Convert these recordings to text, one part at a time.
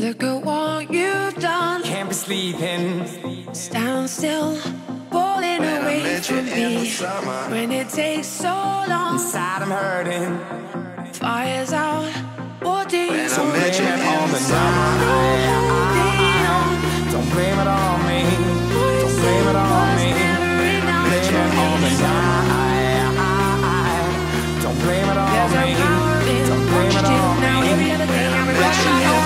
Look at what you've done. Can't be sleeping. Stand still, pulling away from me. When it takes so long, Inside I'm hurting. fire's out. What do you Blame want? it on the night. Don't blame it on me. Don't blame it on me. Blame it on the night. Don't blame it on me. Don't blame it on me. Every other day I'm rushing Don't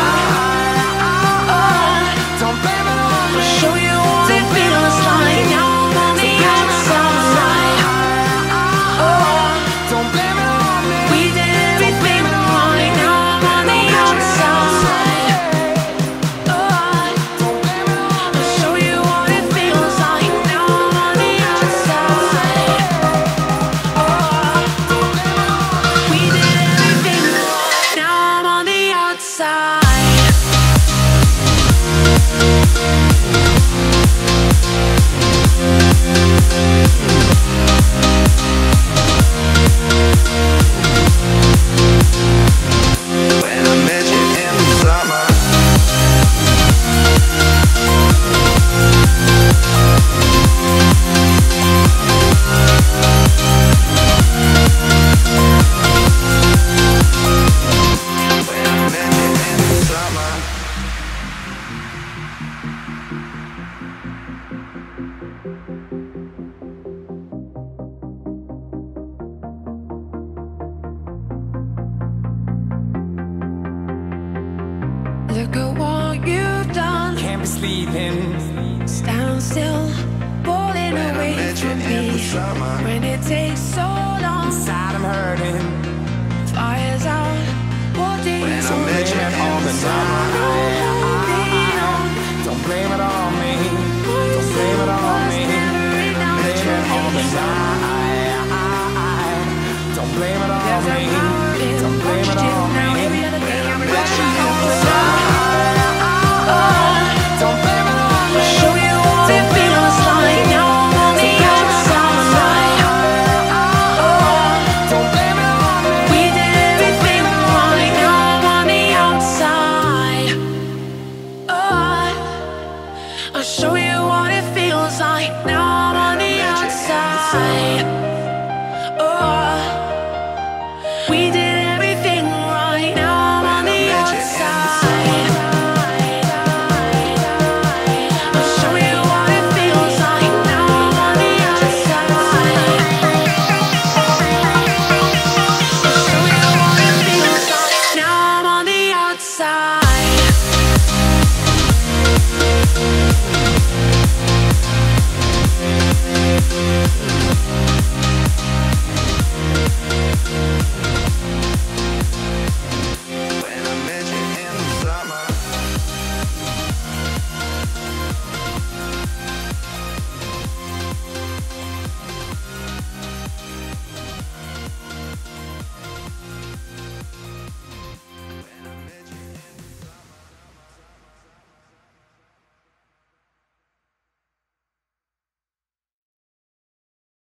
blame it on me. show you what it feels like. Now I'm on the outside. Don't blame it on me. We did everything right. Now I'm on the outside. Don't blame it on me. I'll show you what it feels like. Now I'm on the outside. We did everything right. Now I'm on the outside. When I met you in the summer, when I met you in the summer. Look at what you've done. Can't be sleeping. Stand still, pulling When I away met you from in the me. summer. When it takes so long, Inside I'm hurting. fire's out. What do you When I want? met you in the